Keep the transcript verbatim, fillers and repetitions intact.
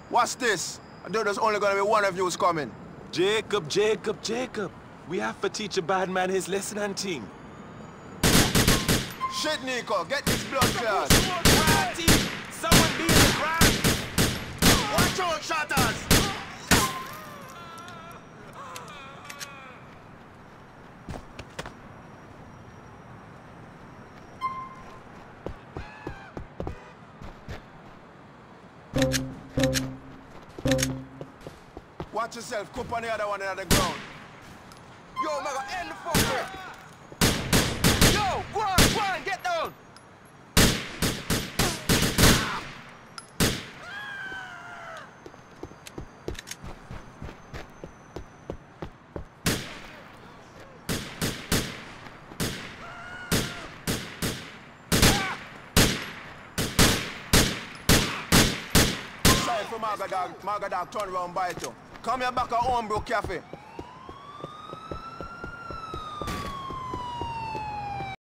What's this? I know there's only gonna be one of you who's coming. Jacob, Jacob, Jacob. We have to teach a bad man his lesson and thing. Shit, Nico, get this blood clot. Someone be in the ground. Watch out, shutters! Watch yourself, coop on the other one on the ground. Yo, man, end the fucker! Yo, go on, go on, get down! Sorry for Magadog. Magadog turn around bite you. Come here back at Homebrew Cafe.